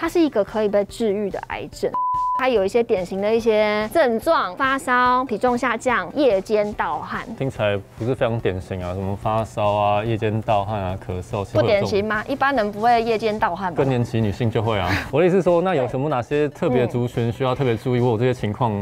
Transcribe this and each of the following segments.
它是一个可以被治愈的癌症。它有一些典型的一些症状：发烧、体重下降、夜间盗汗。 听起来不是非常典型啊，什么发烧啊、夜间盗汗啊、咳嗽， 不典型吗？一般人不会夜间盗汗吧？ 更年期女性就会啊。我的意思是说，那有哪些特别族群需要特别注意？我有这些情况。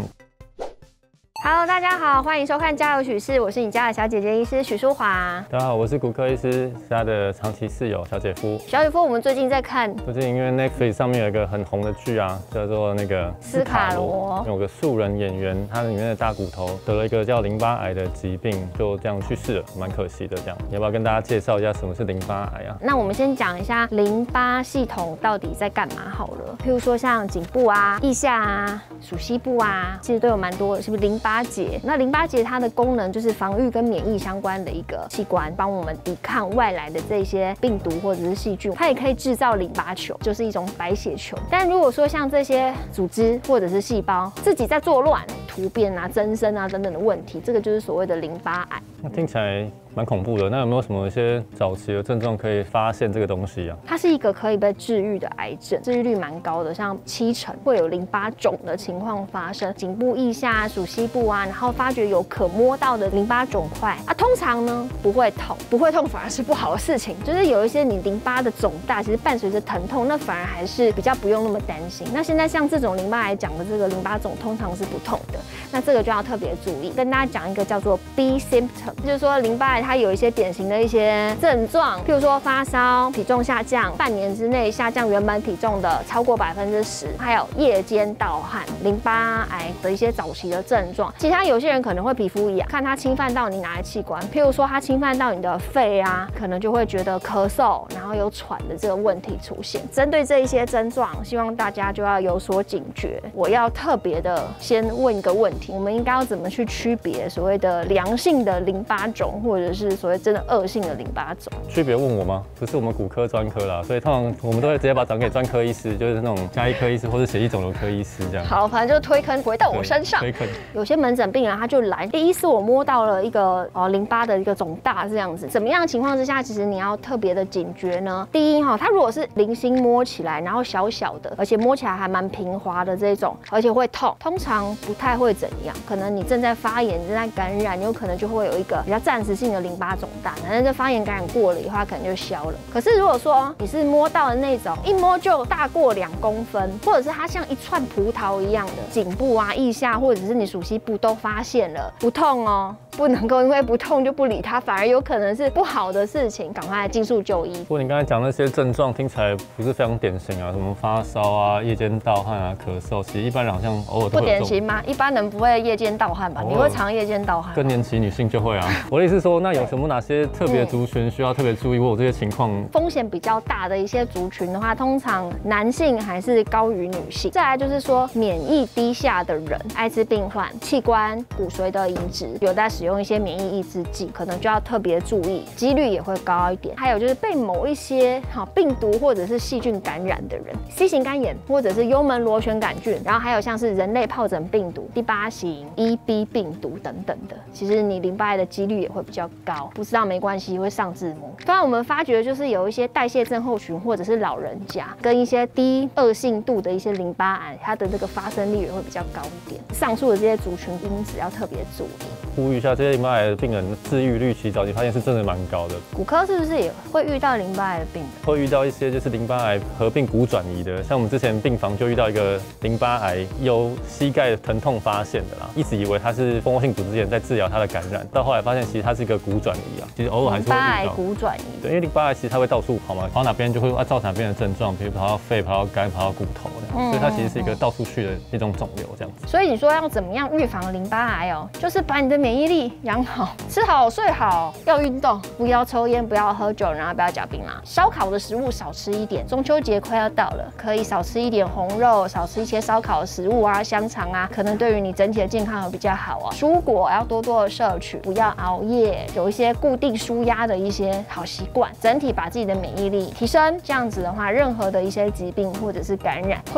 Hello， 大家好，欢迎收看《家有许事》，我是你家的小姐姐医师许淑华。 大家好，我是骨科医师家的长期室友小姐夫。 小姐夫，我们最近在看， 最近因为 Netflix 上面有一个很红的剧啊，叫做那个斯卡罗， 有个素人演员，他里面的大骨头得了一个叫淋巴癌的疾病，就这样去世了，蛮可惜的。这样，你要不要跟大家介绍一下什么是淋巴癌啊？ 那我们先讲一下淋巴系统到底在干嘛好了。譬如说像颈部啊、腋下啊、属膝部啊，其实都有蛮多的，是不是淋巴结？那淋巴结它的功能就是防御跟免疫相关的一个器官，帮我们抵抗外来的这些病毒或者是细菌。它也可以制造淋巴球，就是一种白血球。但如果说像这些组织或者是细胞自己在作乱、突变啊、增生啊等等的问题，这个就是所谓的淋巴癌。 那听起来蛮恐怖的。那有没有什么一些早期的症状可以发现这个东西啊？ 它是一个可以被治愈的癌症，治愈率蛮高的，像70%会有淋巴肿的情况发生，颈部、腋下、属膝部啊，然后发觉有可摸到的淋巴肿块啊，通常呢不会痛，不会痛反而是不好的事情，就是有一些你淋巴的肿大，其实伴随着疼痛，那反而还是比较不用那么担心。那现在像这种淋巴癌讲的这个淋巴肿，通常是不痛的，那这个就要特别注意。跟大家讲一个叫做 B symptom， 就是说淋巴癌它有一些典型的一些症状，譬如说发烧、体重下降，半年之内下降原本体重的超过10%，还有夜间盗汗，淋巴癌的一些早期的症状。其他有些人可能会皮肤痒，看它侵犯到你哪个器官，譬如说它侵犯到你的肺啊，可能就会觉得咳嗽，然后有喘的这个问题出现。针对这一些症状，希望大家就要有所警觉。我要特别的先问一个问题，我们应该要怎么去区别所谓的良性的淋巴肿，或者是所谓真的恶性的淋巴肿？ 区别问我吗？不是我们骨科专科啦，所以通常我们都会直接把它转给专科医师，就是那种家医科医师或是血液肿瘤科医师这样。 好，反正就推坑回到我身上。 推坑。有些门诊病人他就来，第一次我摸到了一个淋巴的一个肿大这样子，怎么样的情况之下，其实你要特别的警觉呢？第一它如果是零星摸起来，然后小小的，而且摸起来还蛮平滑的这种，而且会痛，通常不太会怎样。可能你正在发炎、正在感染，有可能就会有一个比较暂时性的淋巴肿大，反正这发炎感染过了以后，它可能就消了。可是如果说你是摸到的那种，一摸就大过2公分，或者是它像一串葡萄一样的颈部啊、腋下，或者是你属膝部都发现了，不痛哦，不能够因为不痛就不理它，反而有可能是不好的事情，赶快尽速就医。 不过你刚才讲那些症状听起来不是非常典型啊，什么发烧啊、夜间盗汗啊、咳嗽，其实一般人好像偶尔都会有。不典型吗？一般人不会夜间盗汗吧？你会常夜间盗汗？ 更年期女性就会啊。我的意思是说，那有哪些特别族群需要特别注意？我有这些情况， 风险比较大的一些族群的话，通常男性还是高于女性。再来就是说，免疫低下的人、艾滋病患、器官骨髓的移植，有在使用一些免疫抑制剂，可能就要特别注意，几率也会高一点。还有就是被某一些病毒或者是细菌感染的人 ，C 型肝炎或者是幽门螺旋杆菌，然后还有像是人类疱疹病毒、第8型 EB 病毒等等的，其实你淋巴癌的几率也会比较高。不知道没关系，会上字幕。当然我们发觉就是有一些代谢症候群或者是老人家跟一些低恶性度的一些淋巴癌，它的这个发生率也会比较高一点。上述的这些族群因子要特别注意。 呼吁一下，这些淋巴癌的病人的治愈率，其实早期发现是真的蛮高的。 骨科是不是也会遇到淋巴癌的病人？ 会遇到一些就是淋巴癌合并骨转移的，像我们之前病房就遇到一个淋巴癌由膝盖疼痛发现的啦，一直以为他是蜂窝性组织炎在治疗他的感染，到后来发现其实它是一个骨转移啊，其实偶尔还是会遇到。淋巴癌骨转移。 对，因为淋巴癌其实它会到处跑嘛，跑哪边就会造哪边的症状，比如跑到肺、跑到肝、跑到骨头这样，所以它其实是一个到处去的一种肿瘤这样子。 所以你说要怎么样预防淋巴癌哦？就是把你的免疫力养好，吃好睡好，要运动，不要抽烟，不要喝酒，然后不要嚼槟榔。烧烤的食物少吃一点，中秋节快要到了，可以少吃一点红肉，少吃一些烧烤的食物啊，香肠啊，可能对于你整体的健康会比较好哦。蔬果要多多的摄取，不要熬夜，有一些固定舒压的一些好习惯，整体把自己的免疫力提升。这样子的话，任何的一些疾病或者是感染会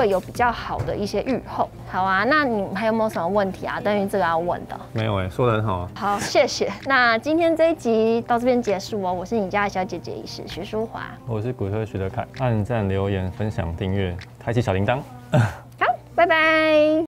会有比较好的一些预后。好啊，那你还有没有什么问题啊？关于这个要问的？ 没有说得很好。 好，谢谢。那今天这一集到这边结束哦。我是你家的小姐姐医师徐淑华， 我是骨科徐德凯，按赞、留言、分享、订阅，开启小铃铛。 好，拜拜。